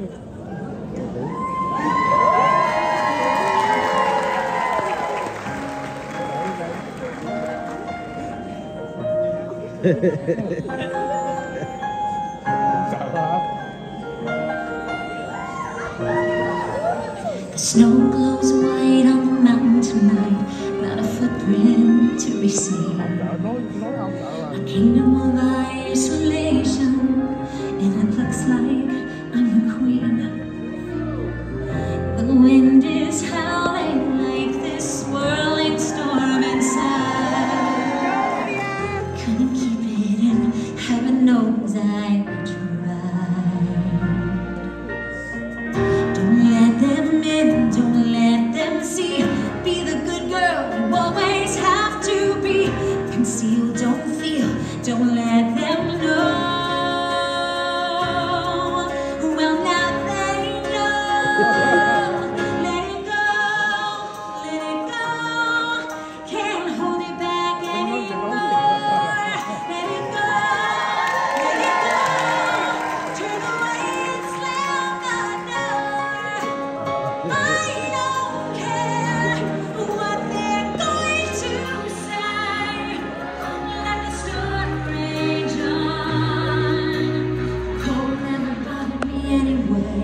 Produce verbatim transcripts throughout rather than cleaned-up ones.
The snow glows white on the mountain tonight, not a footprint to be seen. A kingdom of isolation, and it looks like I'm the queen. The wind is howling like this swirling storm inside. Couldn't keep it in, heaven knows I tried. Don't let them in, don't let them see. Be the good girl you always have to be. Conceal, don't feel, don't let them know. Well, now they know. Let it go, let it go. Can't hold it back anymore. Let it go, let it go. Turn away and slam the door. I don't care what they're going to say. Let the storm rage on. Cold never bothered me anyway.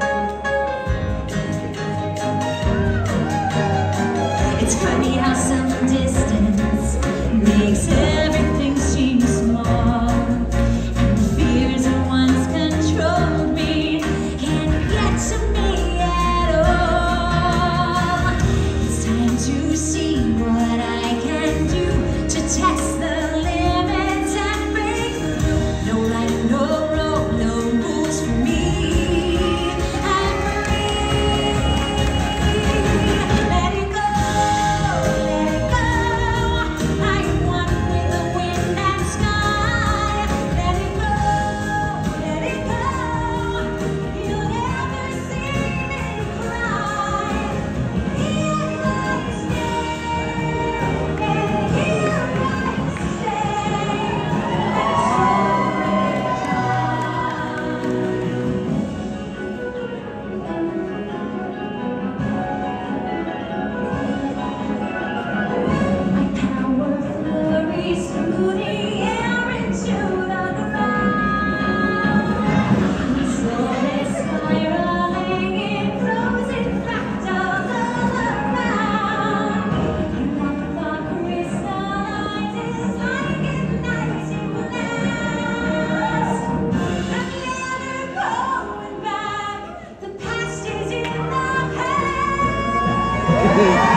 It's funny how some distance makes everything seem small. And the fears that once controlled me can't get to me at all. It's time to see what I can do to test the limits and break through. No right, no wrong, no rules for me. I'm free. Let it go, let it go. I am one with the wind and sky. Let it go, let it go. You'll never see me cry. Here I stand, and here I stay. My power flurries through the air into the ground. Slowly spiraling in frozen fractals all around. And what the crystallizes like igniting blast. I'm never going back. The past is in the past.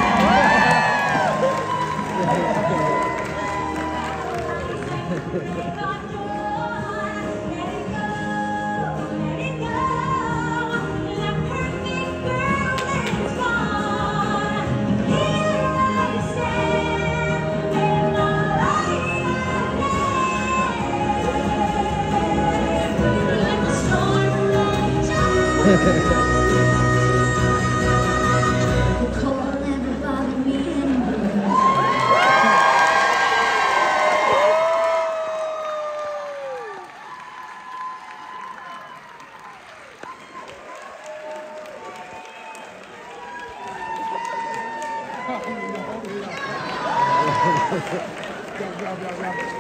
The cold never bothered me anymore. Go, go, go, go.